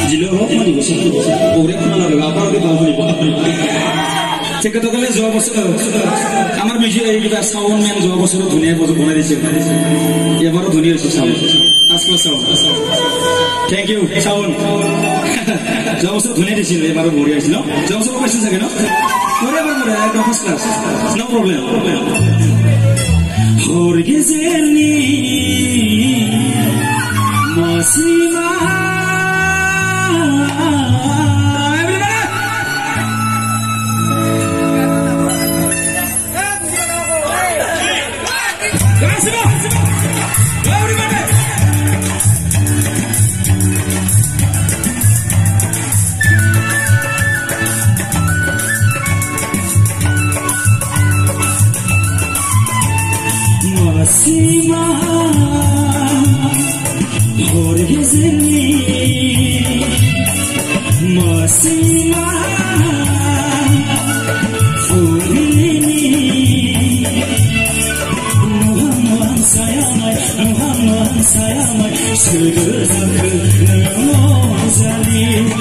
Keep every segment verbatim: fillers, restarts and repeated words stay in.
জিলো হোক মানে বসে ওরে কোনা লাগে আবার কে বাবুনি ঠিক কথা কলে যোৱা বছর আমার মিউজিক এই কিবা সাউন্ড ম্যান যোৱা বছর ধুনিয়া বছর বনাই দিছে এবারও ধুনিয়া হইছে sound first class sound thank you sound যোৱা বছর ধুনিয়া দিছিল এবারও বড়ি আইছিল যোৱা বছর পাইছে থাকে না ওরে এবার মরে একদম ফার্স্ট ক্লাস নো প্রবলেম হরগিজেরনি মাসিমা Masima, Horgizini, Masima, Furgini, Muhammad Sayamay, Muhammad Sayamay, Şurzakı Nemozali,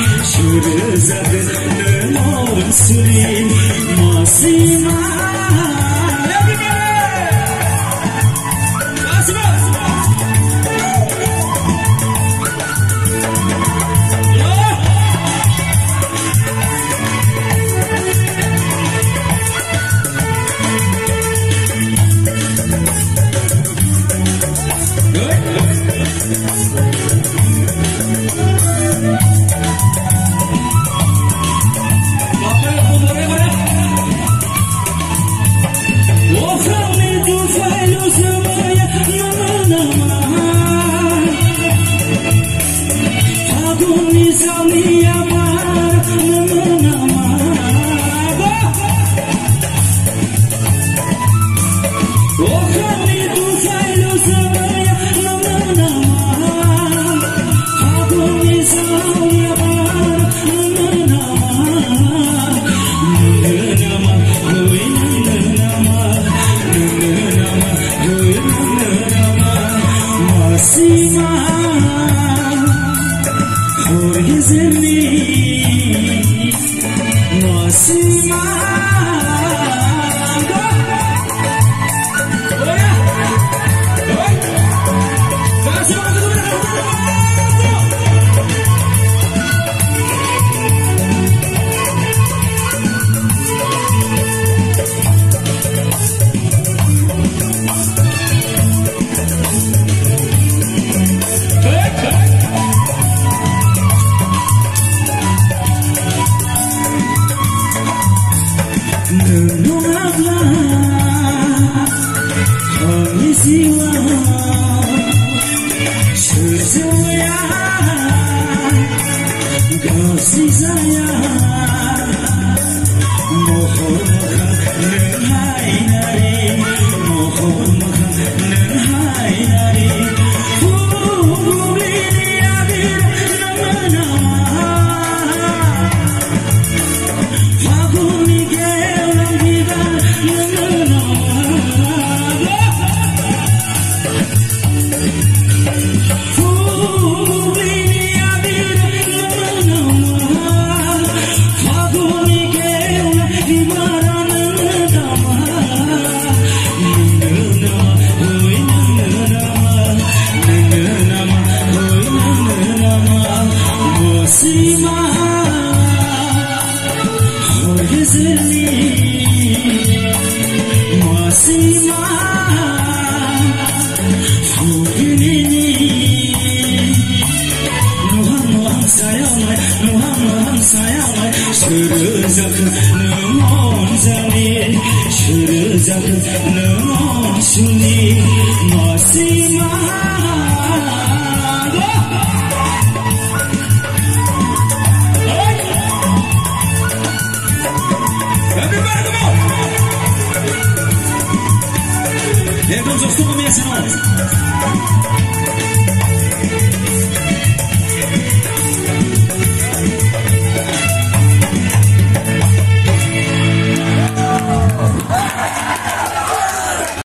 Şurzakı Nemozali, Masima. Então, eu sou começando.